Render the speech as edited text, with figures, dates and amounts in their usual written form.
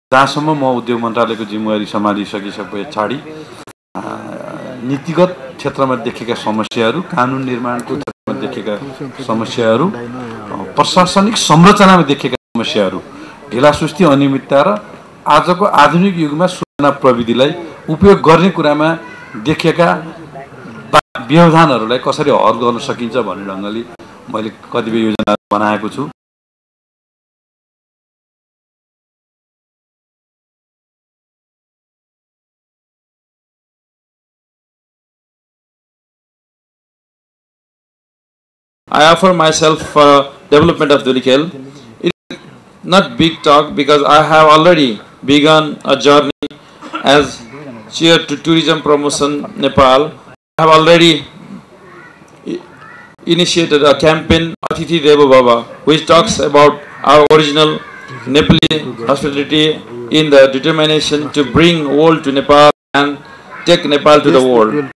जहाँसम्म म उद्योग मन्त्रालयको जिम्मेवारी सम्हालिसकिसकेपछि नीतिगत क्षेत्रमा देखेका समस्याहरू, कानुन निर्माणको क्षेत्रमा देखेका समस्याहरू, प्रशासनिक संरचनामा देखेका समस्याहरू, ढिलासुस्ती, अनियमितता र आजको आधुनिक युगमा सूचना प्रविधिलाई उपयोग गर्ने कुरामा देखेका व्यवधानहरूलाई कसरी हल गर्न सकिन्छ भन्ने ढङ्गले मैले कतिपय योजना बनाएको छु। I offer myself for development of Dhulikhel. It is not big talk because I have already begun a journey as chair to tourism promotion Nepal. I have already initiated a campaign Atithi Devo Baba, which talks about our original Nepali hospitality in the determination to bring world to Nepal and take Nepal to the world.